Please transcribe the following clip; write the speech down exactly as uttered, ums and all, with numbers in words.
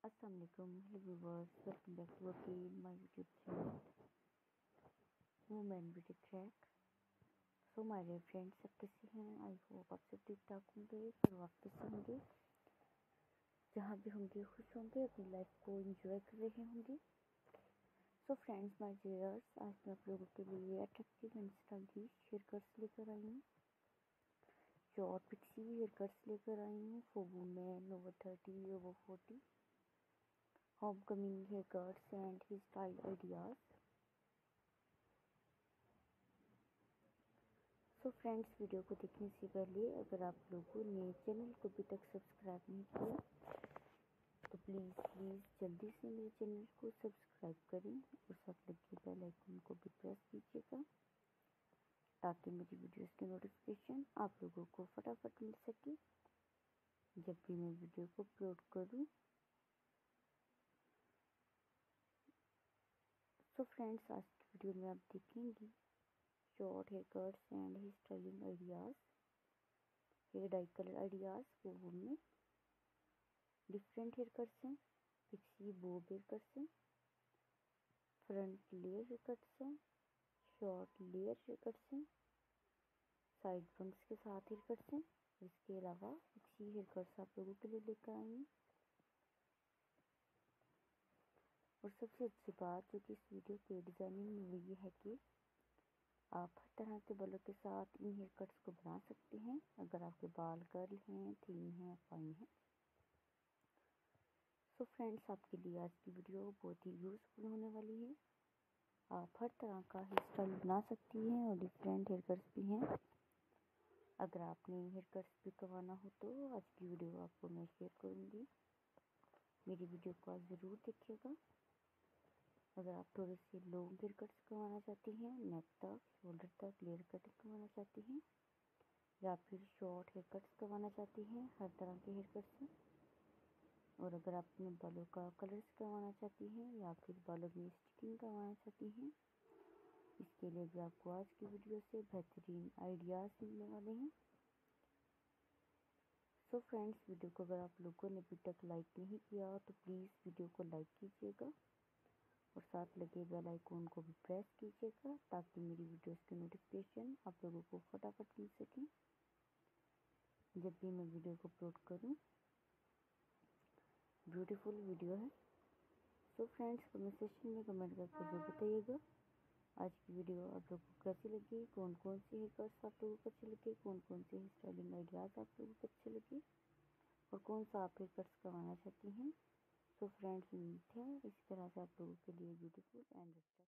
अस्सलाम वालेकुम, hello viewers, welcome back to again my YouTube channel women beauty track. So my dear friends, सब कैसे हैं? I hope आप सब ठीक ठाक होंगे, फिर वापस होंगे, जहाँ भी होंगे खुश होंगे, अपनी लाइफ को एंजॉय कर रहे होंगे। सो फ्रेंड्स माय डियर्स, आज मैं आप लोगों के लिए attractive and stylish hair cuts लेकर आई हूँ। शॉर्ट पिक्सी हेयर कट्स लेकर आई हूँ for women over thirty over forty, homecoming haircuts and hairstyle ideas. So friends, video को देखने से पहले अगर आप लोगों ने चैनल को अभी तक सब्सक्राइब नहीं किया तो प्लीज़ प्लीज़ जल्दी से मेरे चैनल को सब्सक्राइब करें और साथ लगे बेल आइकन को भी प्रेस कीजिएगा ताकि मेरी वीडियोस की नोटिफिकेशन आप लोगों को फटाफट मिल सके जब भी मैं वीडियो को अपलोड करूँ। सो फ्रेंड्स, आज की वीडियो में आप देखेंगे short hair cuts and hair styling ideas, hair dye colour ideas वो वुमेन। डिफरेंट हेयर कट्स हैं, पिक्सी बोब हेयर कट्स हैं, फ्रंट लेयर हेयर कट्स हैं, शॉर्ट लेयर हेयर कट्स हैं, साइड बंक्स के साथ हेयर कट्स हैं। इसके अलावा पिक्सी हेयर कट्स आप लोगों के लिए लेकर आई हूँ। और सबसे अच्छी बात जो कि इस वीडियो के डिज़ाइनिंग में हुई ये है कि आप हर तरह के बालों के साथ इन हेयर कट्स को बना सकते हैं। अगर आपके बाल कर्ल हैं, थिन हैं, फाइन हैं। सो फ्रेंड्स, आपके लिए आज की वीडियो बहुत ही यूज़फुल होने वाली है। आप हर तरह का हेयर स्टाइल बना सकती हैं और डिफरेंट हेयर कट्स भी हैं। अगर आपने हेयर कट्स भी करवाना हो तो आज की वीडियो आपको मैं शेयर करूँगी। मेरी वीडियो को आज ज़रूर देखिएगा। अगर आप थोड़े से लॉन्ग हेयर कट्स करवाना चाहती हैं, नेक तक, शोल्डर तक लेयर कटिंग करवाना चाहती हैं, या फिर शॉर्ट हेयर कट्स करवाना चाहती हैं, हर तरह के हेयर कट्स हैं। और अगर आप अपने बालों का कलर्स करवाना चाहती हैं या फिर बालों में स्टिकिंग करवाना चाहती हैं, इसके लिए भी आपको आज की वीडियो से बेहतरीन आइडियाज़ मिलने वाले हैं। सो फ्रेंड्स, वीडियो को अगर आप लोगों ने अभी तक लाइक नहीं किया तो प्लीज़ वीडियो को लाइक कीजिएगा और साथ लगे बेल आइकन को भी प्रेस कीजिएगा ताकि मेरी वीडियोस की नोटिफिकेशन आप लोगों को फटाफट मिल सके जब भी मैं वीडियो को अपलोड करूं। ब्यूटीफुल वीडियो है। सो फ्रेंड्स, कमेंट सेक्शन में कमेंट करके जरूर बताइएगा आज की वीडियो आप लोगों को कैसी लगी, कौन कौन से हेयर कट्स आप लोगों को अच्छे लगे, कौन कौन से हेयर स्टाइलिंग आइडियाज़ आप लोगों को अच्छे लगे और कौन सा आप हेयर कट्स करवाना चाहती हैं। सो फ्रेंड्स, उम्मीद है इस तरह से आप लोगों के लिए ब्यूटीफुल एंड